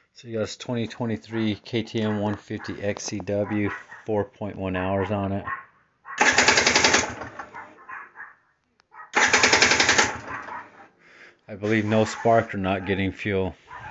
So you got this 2023 KTM 150xc-w, 4.1 hours on it. I believe no spark or not getting fuel.